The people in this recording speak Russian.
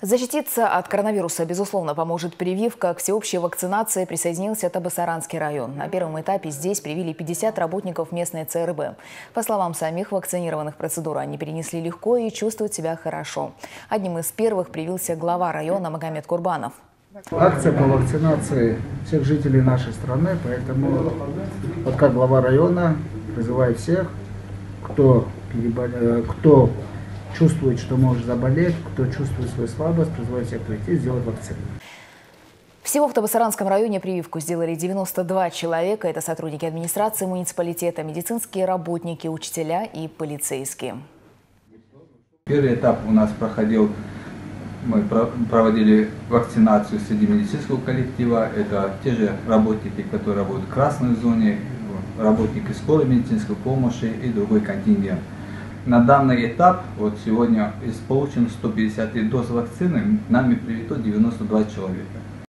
Защититься от коронавируса, безусловно, поможет прививка. К всеобщей вакцинации присоединился Табасаранский район. На первом этапе здесь привили 50 работников местной ЦРБ. По словам самих вакцинированных, процедуру они перенесли легко и чувствуют себя хорошо. Одним из первых привился глава района Магомед Курбанов. Акция по вакцинации всех жителей нашей страны, поэтому вот как глава района призываю всех, кто чувствует, что может заболеть, кто чувствует свою слабость, призывает всех прийти, сделать вакцину. Всего в Табасаранском районе прививку сделали 92 человека. Это сотрудники администрации муниципалитета, медицинские работники, учителя и полицейские. Первый этап у нас проходил, мы проводили вакцинацию среди медицинского коллектива. Это те же работники, которые работают в красной зоне, работники скорой медицинской помощи и другой контингент. На данный этап, вот сегодня получено 153 доз вакцины, нами привито 92 человека.